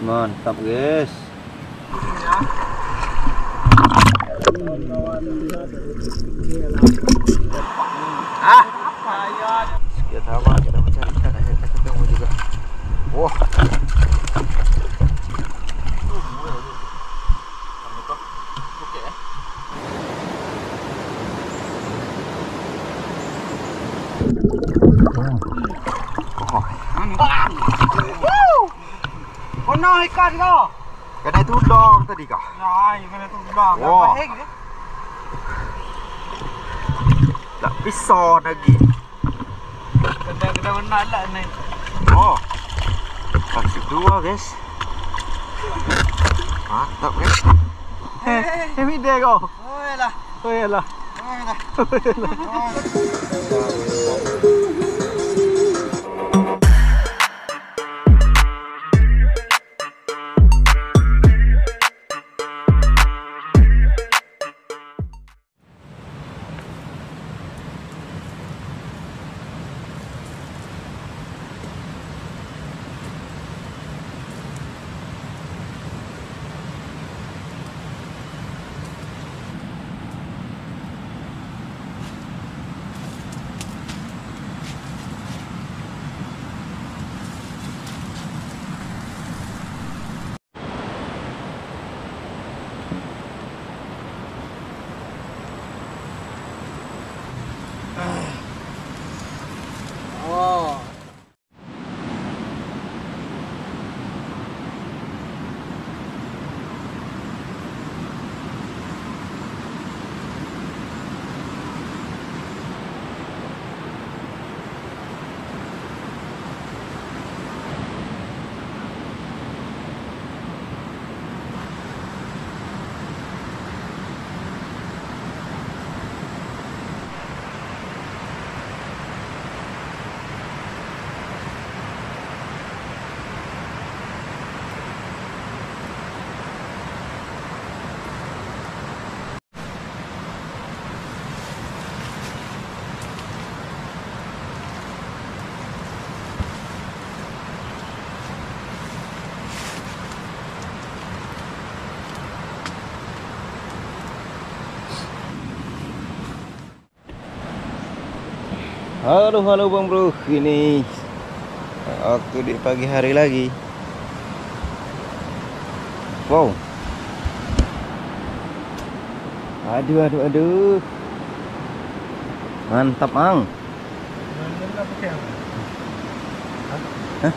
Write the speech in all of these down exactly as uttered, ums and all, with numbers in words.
Mantap guys. Ah, kita apa? Kita mencari ikan, akhirnya ketemu juga. Wah. Kena ikan kau. Kena tudung tadi kah? Nah, kena tudung. Wah. Apa ni? Tak pisau lagi. Kena-kena menak lah ni. Oh. Kasih dua guys. Mantap guys. Eh, ini dia kau. Oh yalah. Oh yalah. Oh yalah. Oh. Halo halo Bang Bro, ini waktu di pagi hari lagi. Wow. Aduh aduh aduh. Mantap Mang. Hah?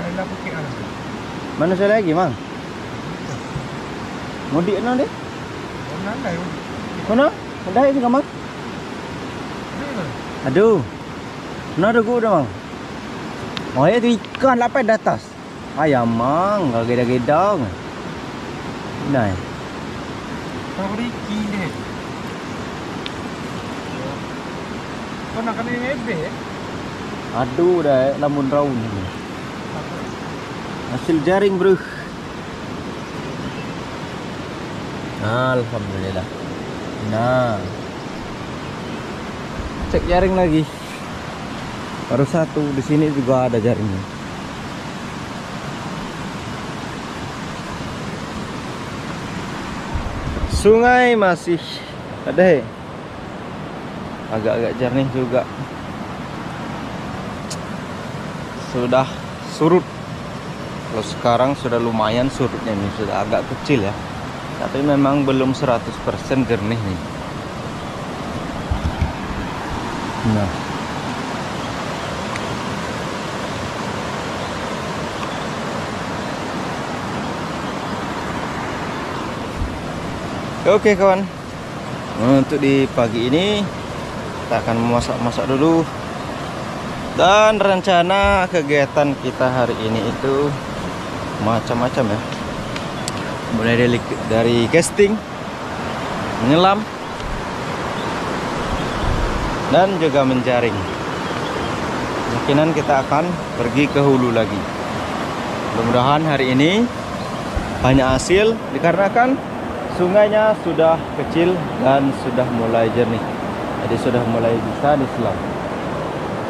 Mana saya lagi Mang? Mudik mana deh? Mana? Ada juga Mang? Aduh. Nah ada gua dah Mang. Oh ya tu ikan lapai di atas. Ayam Mang, gagedang-gedang. Nah. Kau riki ni. Kau nak kena ebe? Aduh dah lamun raun ni. Hasil jaring bro. Alhamdulillah. Nah. Cek jaring lagi. Baru satu, di sini juga ada jaringnya. Sungai masih ada he. Agak-agak jernih juga. Sudah surut. Kalau sekarang sudah lumayan surutnya nih, sudah agak kecil ya. Tapi memang belum seratus persen jernih nih. Nah. Oke kawan, untuk di pagi ini kita akan memasak-masak dulu. Dan rencana kegiatan kita hari ini itu macam-macam ya. Mulai dari, dari casting, menyelam, dan juga menjaring. Kemungkinan kita akan pergi ke hulu lagi. Mudah-mudahan hari ini banyak hasil dikarenakan sungainya sudah kecil dan sudah mulai jernih. Jadi sudah mulai bisa diselam.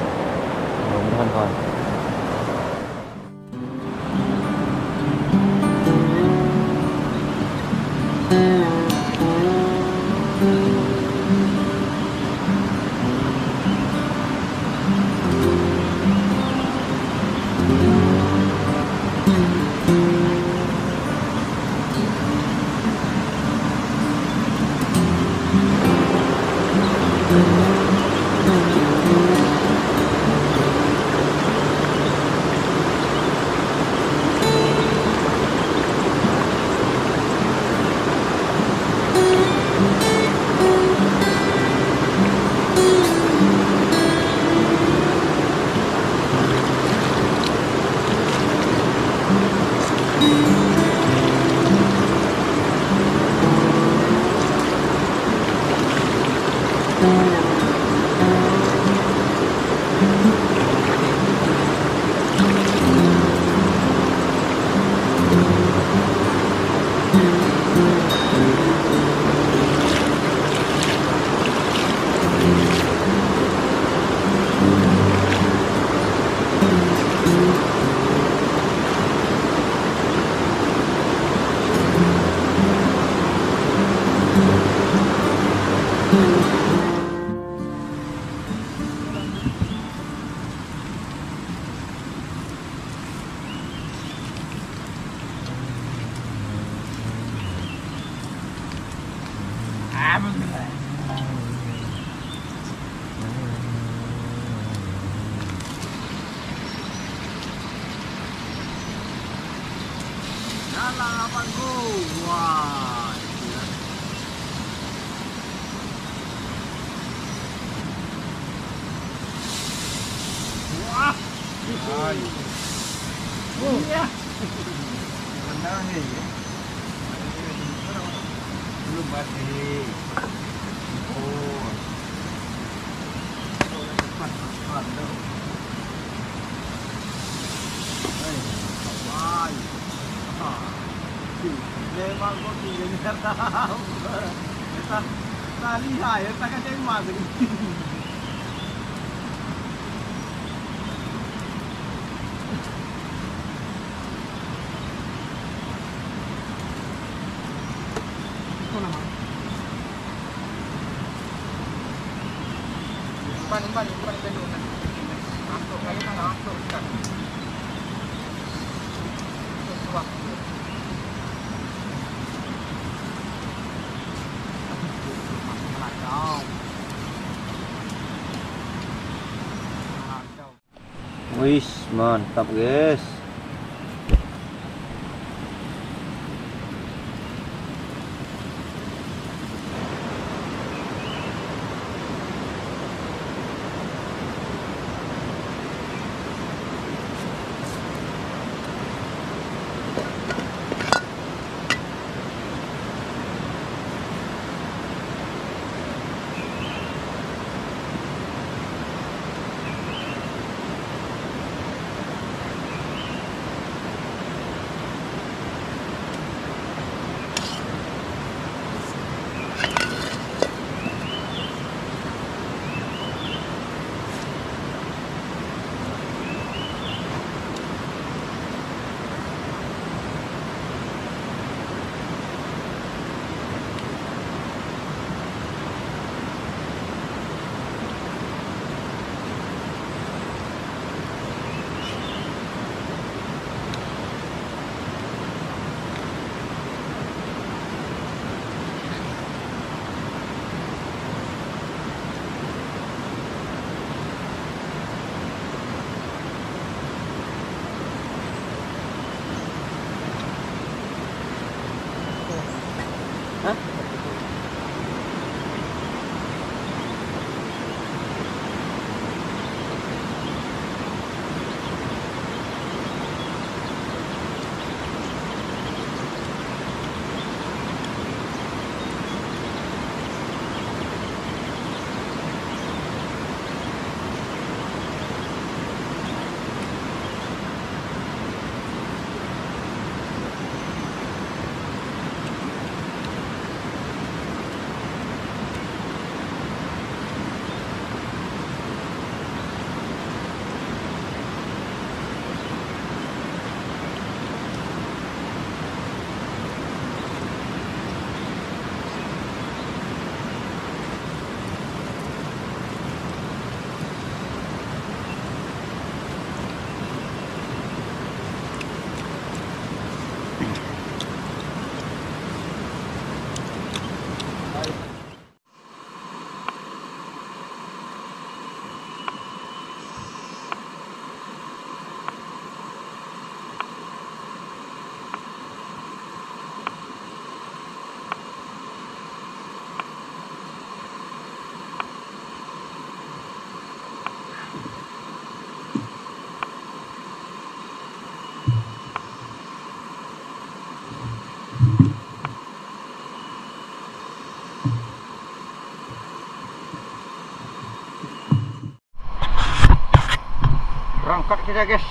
Mudah-mudahan kawan. Nyala lapanku. Wah. Wah. Ay. Oh. Iya. Benar nih. Belum mati. Oh. Cepat, cepat dong. Wah. Memang kok tinggalnya tahu. Kita tali ya, kita kan yang masuk. Umpan, umpan, umpan ke dulu. Masuk lagi kan, masuk kan. Suap. Wih, mantap guys. Angkat kita guys.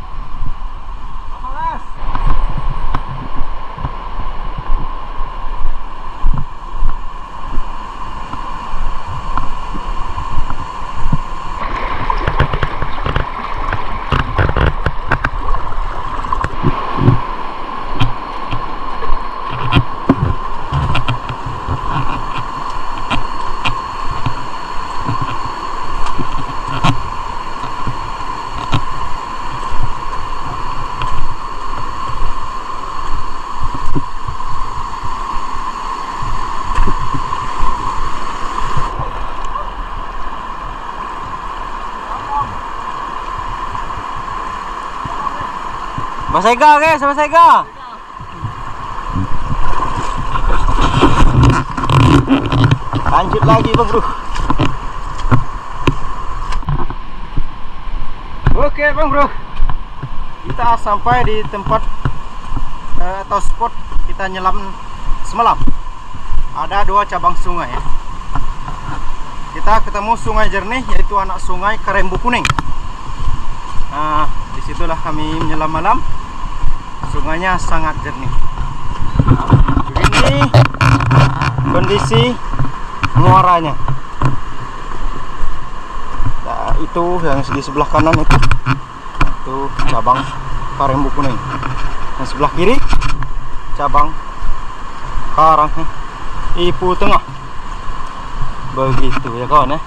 Mas Ega guys, Mas Ega. Lanjut lagi bang bro. Oke bang bro, kita sampai di tempat uh, atau spot kita nyelam semalam. Ada dua cabang sungai ya. Kita ketemu sungai jernih, yaitu anak sungai Karembu Kuning. Nah, disitulah kami menyelam malam. Sungainya sangat jernih. Begini kondisi muaranya. Nah, itu yang di sebelah kanan itu, itu cabang Karembu Kuning. Yang sebelah kiri cabang Karang Ipu Tengah. Begitu ya kawan ya.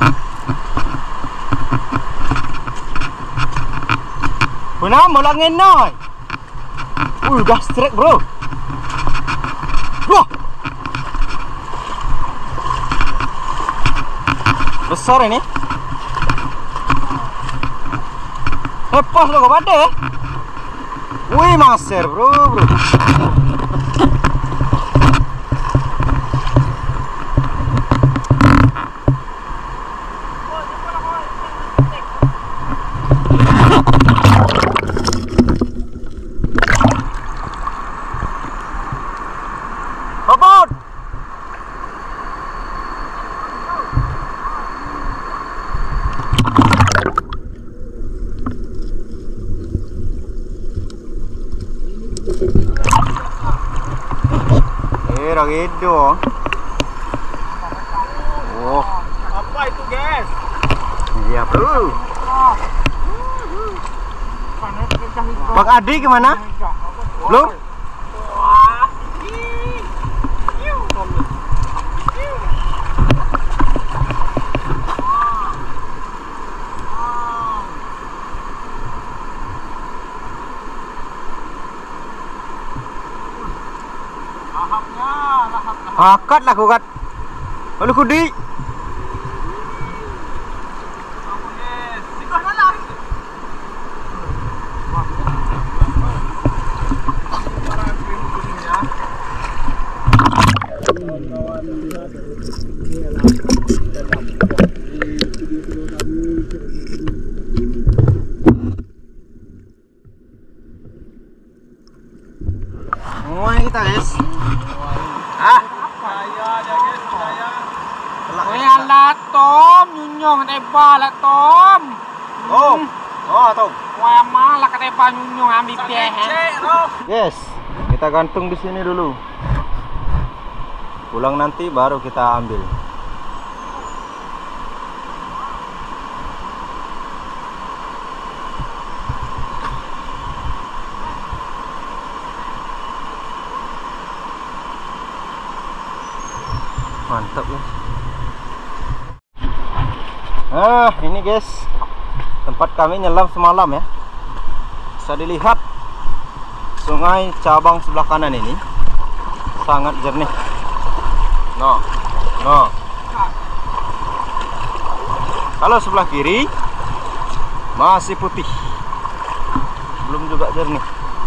Benar mulangin noy. Uh, udah strike bro. Wah, besar ini. Lepas lo kok ada. Wih maser bro bro. Babon. Eh, gitu. Oh, Apa itu guys? iya bro. Bang Adi gimana? Belum? Akat lah kukat. Lalu kudi. Mulai kita guys. Ah. Weh alat tom nyunyong teba lah tom. Oh. Oh, Tom. Weh malah teba nyunyong ambil teh. Yes, kita gantung di sini dulu. Pulang nanti baru kita ambil. Mantap ya. Ah, ini guys, tempat kami nyelam semalam ya. Bisa dilihat sungai cabang sebelah kanan ini sangat jernih. No, no. Kalau sebelah kiri masih putih, belum juga jernih.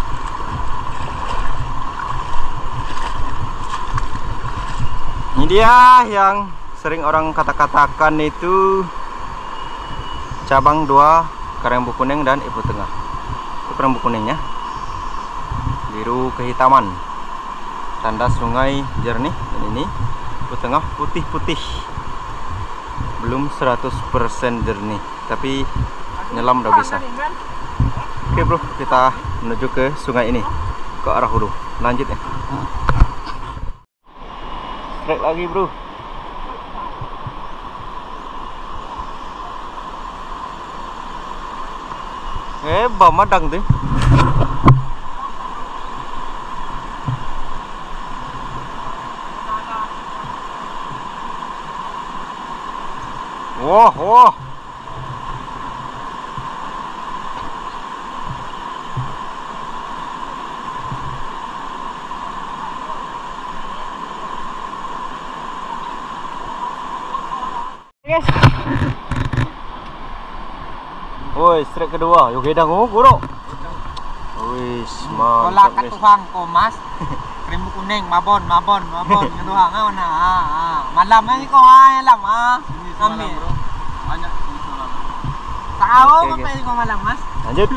Ini dia yang sering orang kata-katakan itu cabang dua Karembu Kuning dan Ibu Tengah. Itu Karembu Kuningnya, biru kehitaman, tanda sungai jernih. Dan ini Ibu Tengah putih-putih, belum seratus persen jernih, tapi nyelam udah bisa. Oke bro, kita menuju ke sungai ini, ke arah hulu. Lanjut ya. Strike lagi bro. Eh, bawah madang tuh. Wah, wah. Yes. Woi, strike kedua. Yuk gedang oh, guru. Wis, mantap. Tolak ke tuhang ko mas. Krim kuning, mabon, mabon, mabon. Ke tuhang ah mana? Ah, ah. Malam ni ko ah, malam ah. Kami. Banyak ini malam. Tahu apa ini ko malam mas? Lanjut.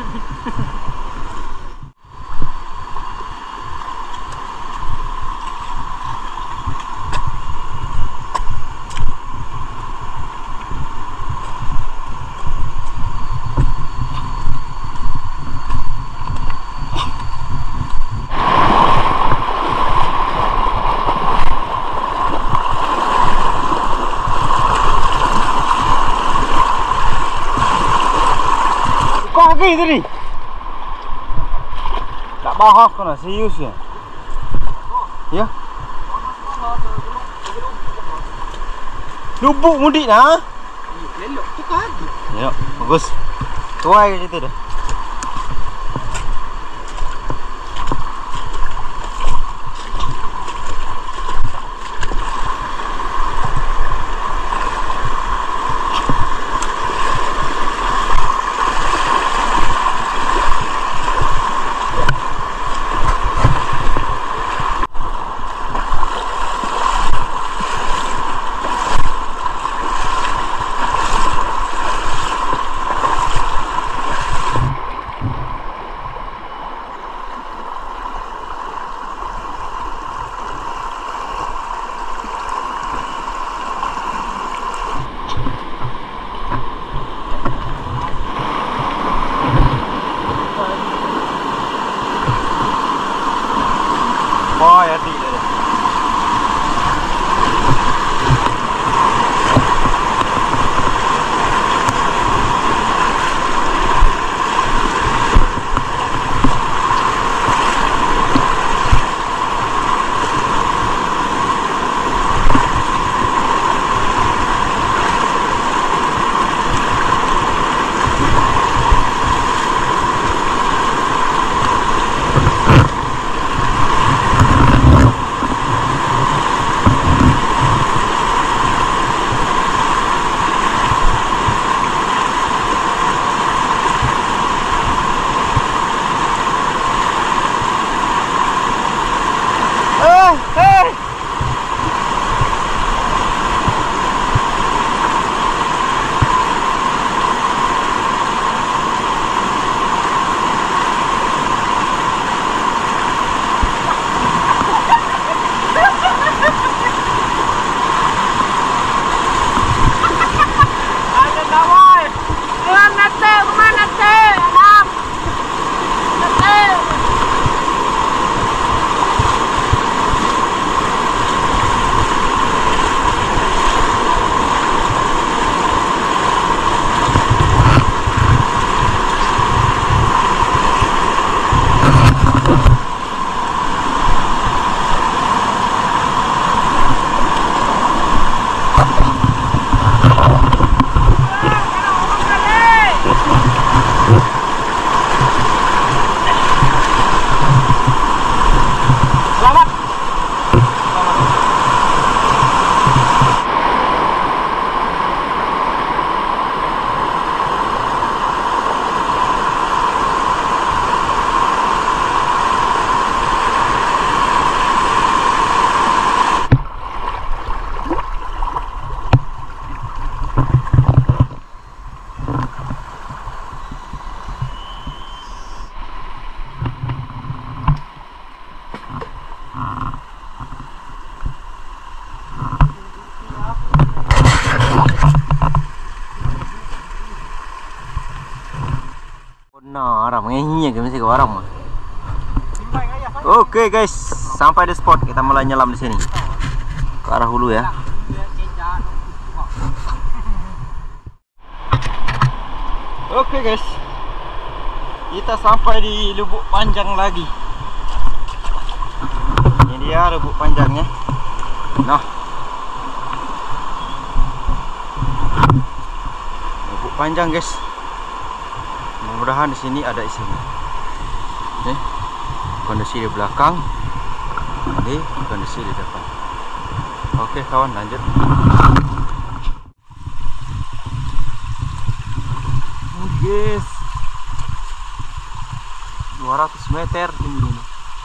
Kaki tadi. Tak bahas kena serius ya. Ya. Lubuk mudik nah. Lelok tu kan. Ya, bagus. Tuai ke situ dah. Nah, orang mengehinya ke mesti ke orang mah. Oke guys, sampai di spot, kita mulai nyelam di sini. Ke arah hulu ya. Oke guys, kita sampai di lubuk panjang lagi. Ini dia lubuk panjangnya. Nah, lubuk panjang guys. Mudah-mudahan di sini ada isinya. Nih, kondisi di belakang, ini kondisi di depan. Oke kawan, lanjut. Oh, guys, dua ratus meter tinggi.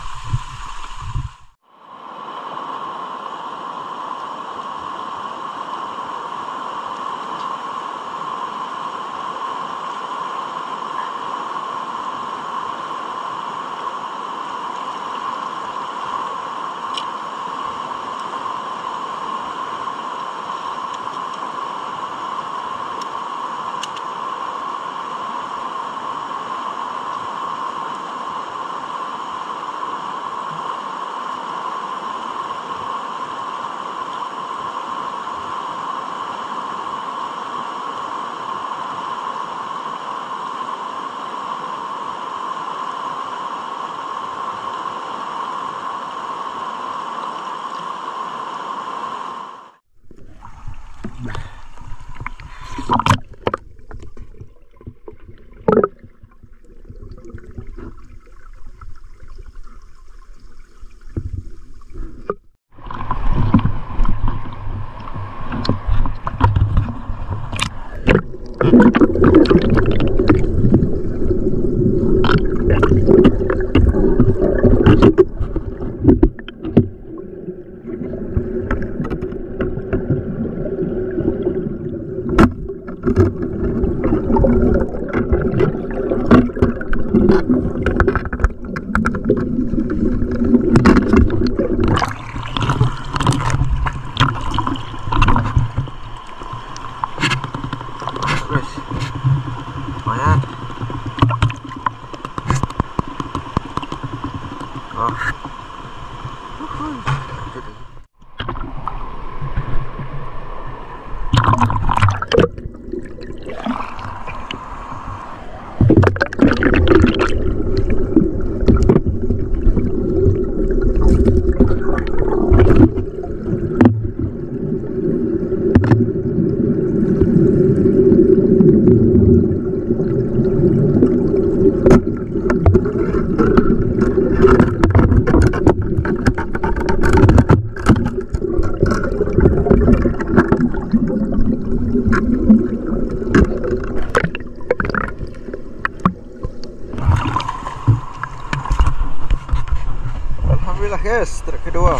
Alhamdulillah guys, truk kedua.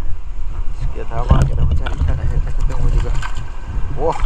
Sekian lama kita mencari ikan, akhirnya ketemu juga. Wah.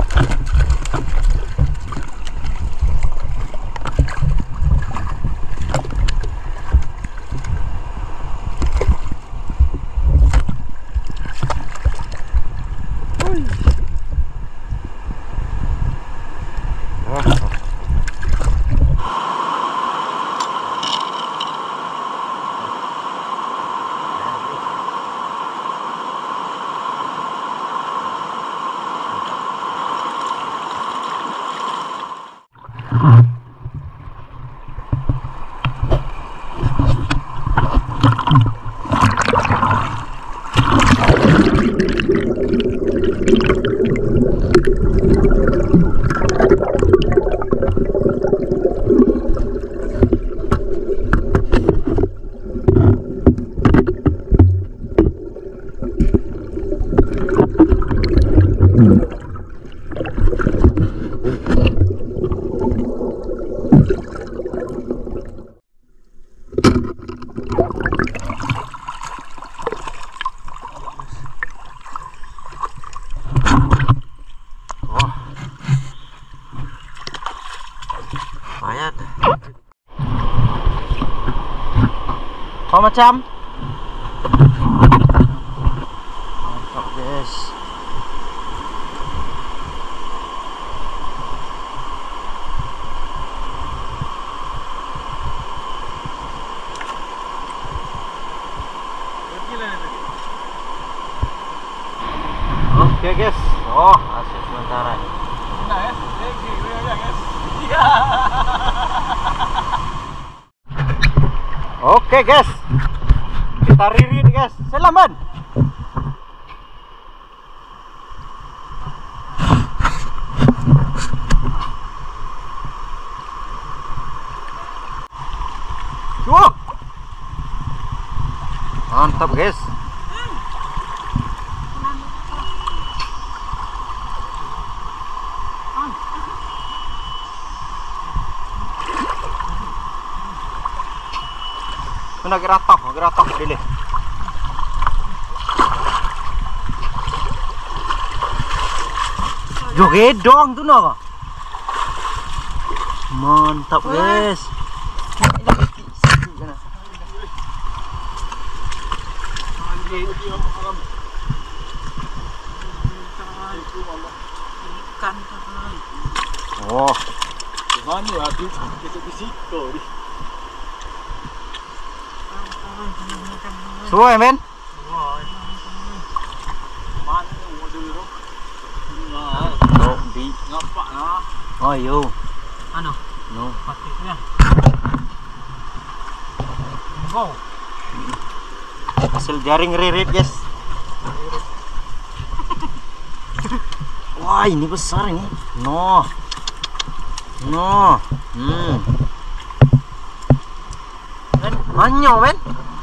Lumayan. Oh macam mantap guys. Oke guys, kita ririt guys. Selamat. Wah, mantap guys. Mana geratak, geratak dulu. Joget dong tuh naga. Mantap guys. Oh, mana ada kita bisiko ni. Suai men. Mana ada tu? Oh, di ngapak lah. Oh, yo. Ano? No. Patiknya. Go. Hasil jaring ririt guys. Wah, ini besar ini. No. No. Hmm. Men, manyo men.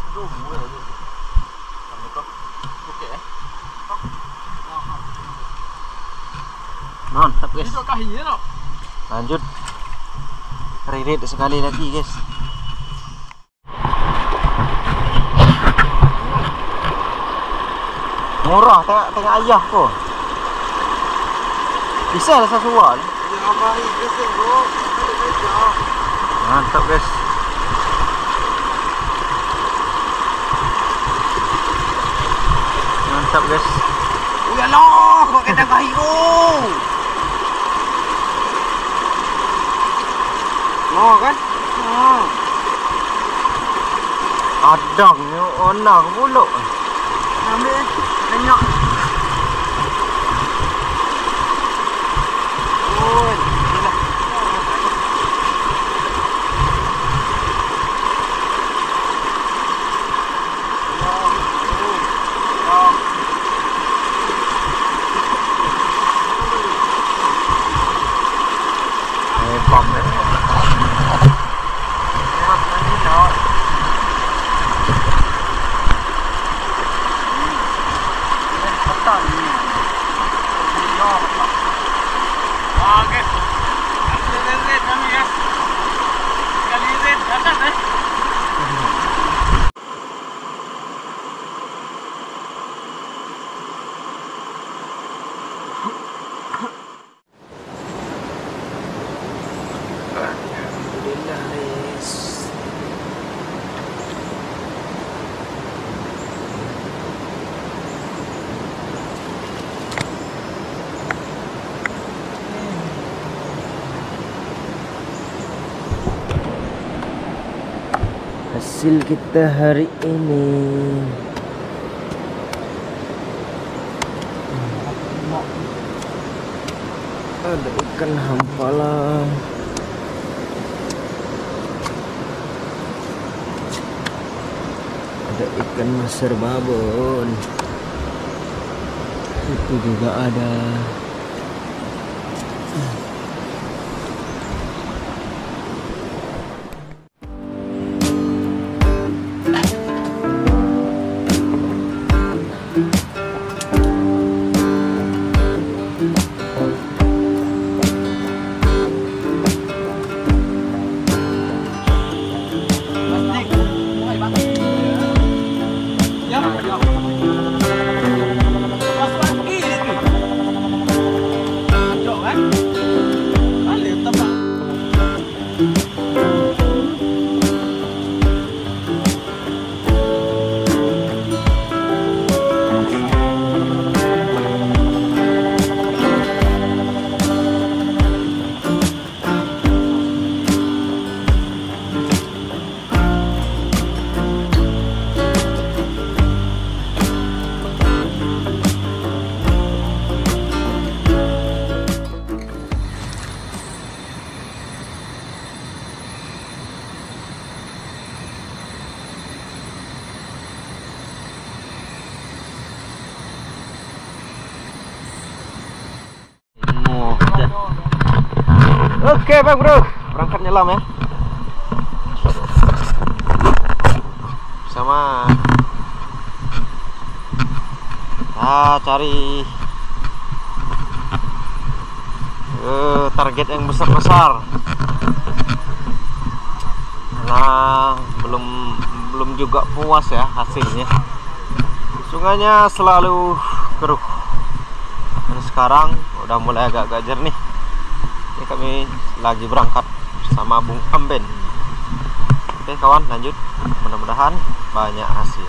Mantap guys. Lanjut. Ririt sekali lagi guys. Murah tengah tengah ayah ko. Bisa lah sesuai. Mantap guys. Mantap guys. Ya Allah, kok kena kayu. Mau kan? Oh. Adangnya onang mulu. Ambil banyak. Oh, gila. Eh, bom deh. Hasil kita hari ini ada ikan hampalan, ada ikan maser babon, itu juga ada. Oke bang bro, berangkat nyelam ya. Sama ah cari uh, target yang besar-besar. Nah belum belum juga puas ya hasilnya. Sungainya selalu keruh. Dan sekarang udah mulai agak-agak jernih. Ini kami lagi berangkat bersama Bung Amben. Oke kawan, lanjut. Mudah-mudahan banyak hasil.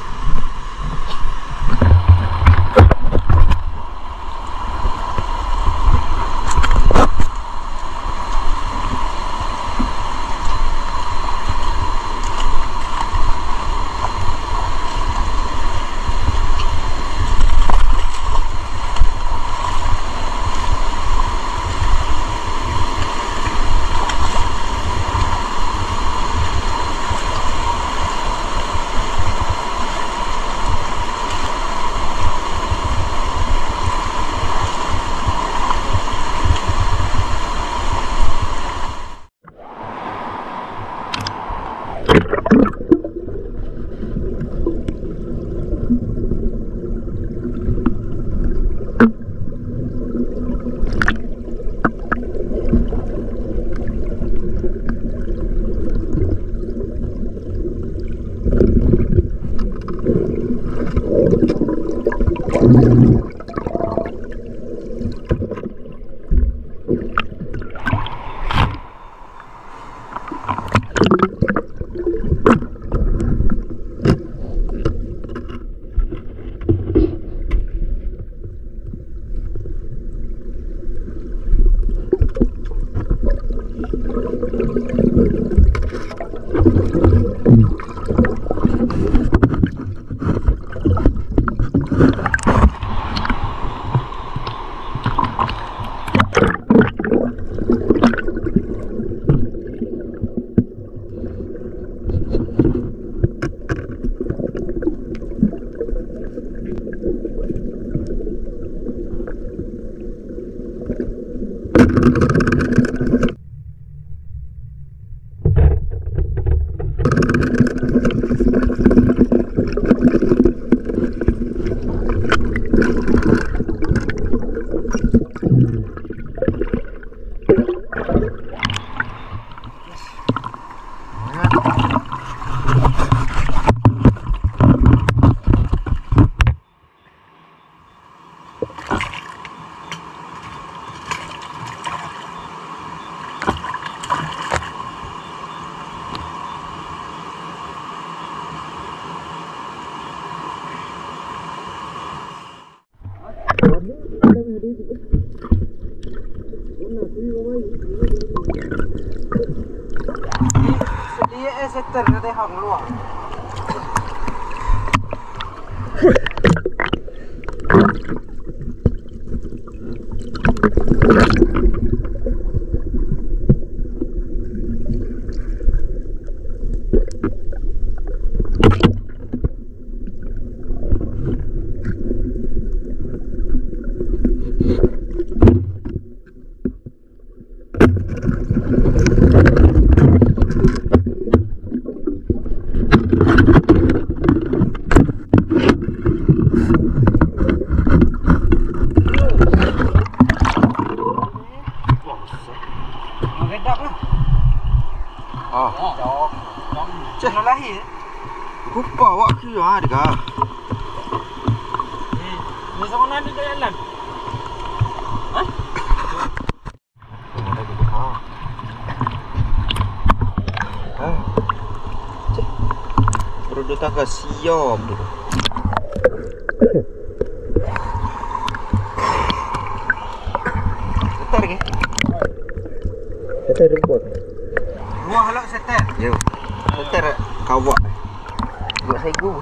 Dia eh setter dia hang luar. Ah, Jauh. Cek lahir. kupa awak ke ah dekat. Ni sama nanti dia jalan. Hah? Ada gitu. Ah. Ah. Cek. Baru datang ke siom tu. Setar ke? Setar rumput. Buah halak setter. Yo. Setar kawak. Buat saya gua.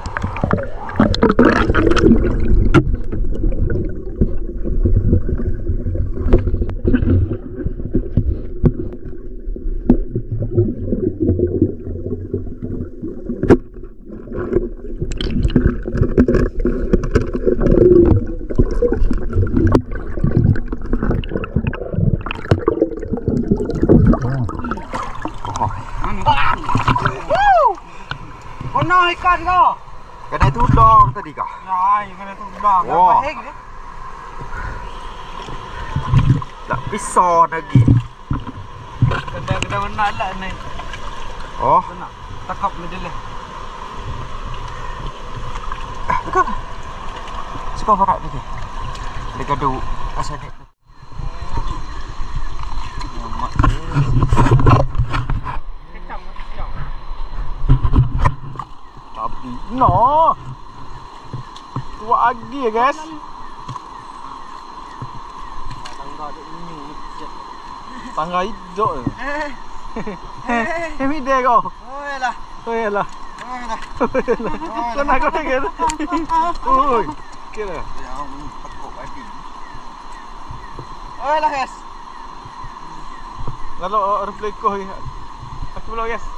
Nah, ikan kau. Kena itu dong tadi kah? Nah, ikan itu udah. Wah. Baik deh. Tak pisau lagi. Kena-kena mana lah ni. Oh, Kena. Takap ni dia. ah, dekat. Suka farak ni. Dekat du asal ni. Tapi no. Tua lagi ya guys. Tangga hijau. Eh. Eh, mi deh kau. Oi lah. Oh ya lah. Oi lah. Kau nak kau gitu. Oi. Kira. Oi lah guys. Lalu replay kau ya. Aku belum guys.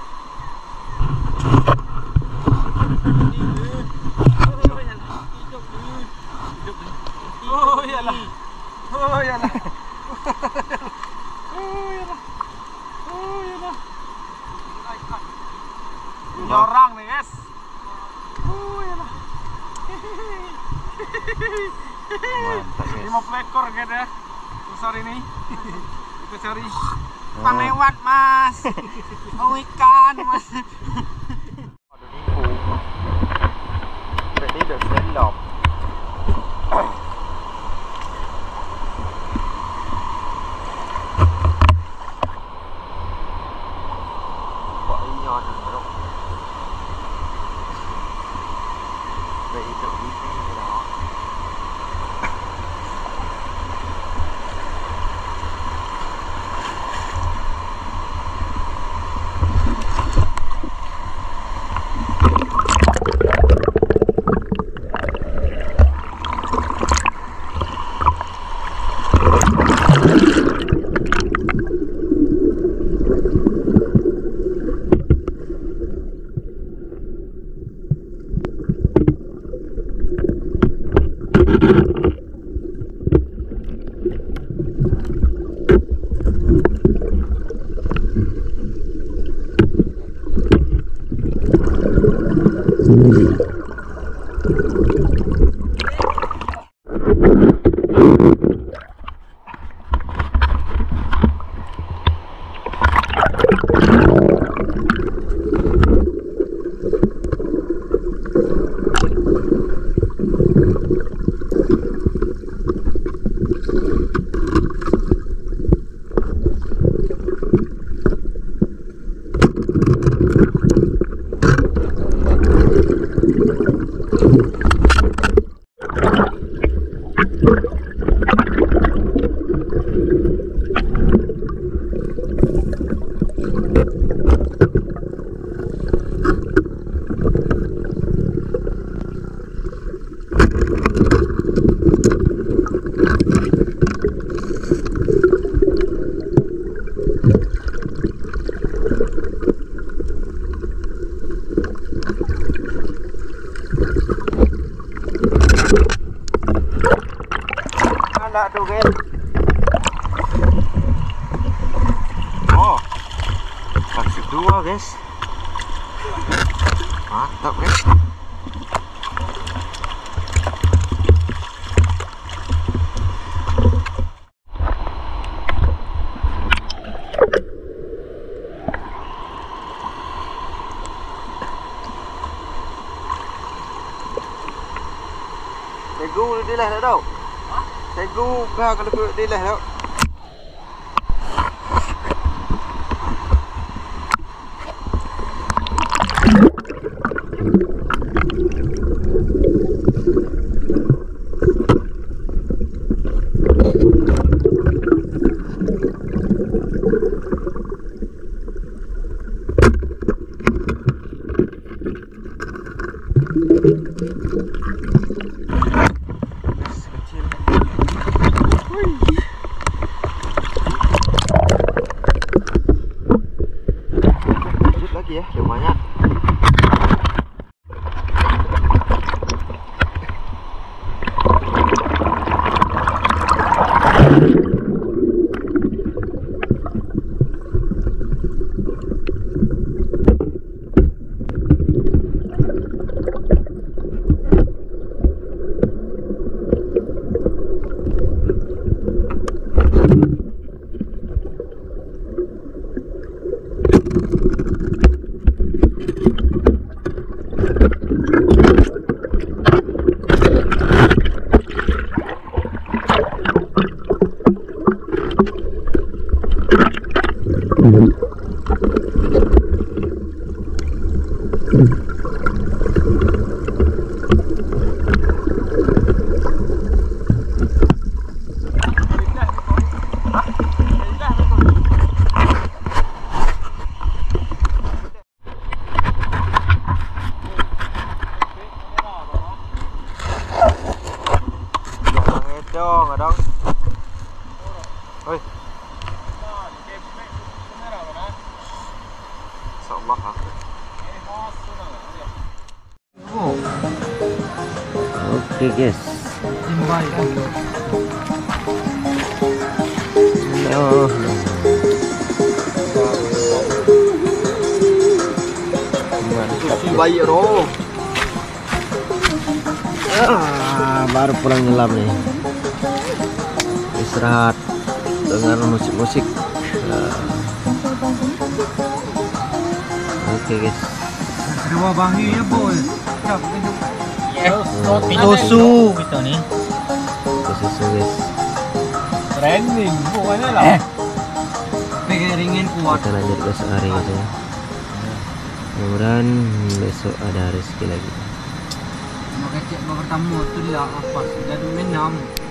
Oh ya lah. Oh ya lah. Oh ya lah. Oh ya lah. Punya orang nih guys. Oh ya lah. Mantap guys. lima puluh ekor kan ya. Besar ini. Kita cari ikan lewat mas. Oh ikan mas. Ini dah selop. Kok iyon bro. Vậy tự đi cái đó. Ada tuh guys. Oh, taksi dua guys. Mantap guys. Tegu đi lên nữa đâu. Tegu ga kalau đi lên đâu. Lagi ya, lumayan. Oke guys. Jimbai. Oh. Bayi roh. Ah, baru pulang nyelam nih. Istirahat dengar musik-musik. Ah. Oke guys. Dua bangi ya boy. Susu gitu nih. Susu guys. Trending bukannya lah. Eh. Pengeringin kuat. Kita lanjut besok hari gitu ya. Mudah-mudahan besok ada rezeki lagi. Makanya cek bertemu tu lah apa sudah menam.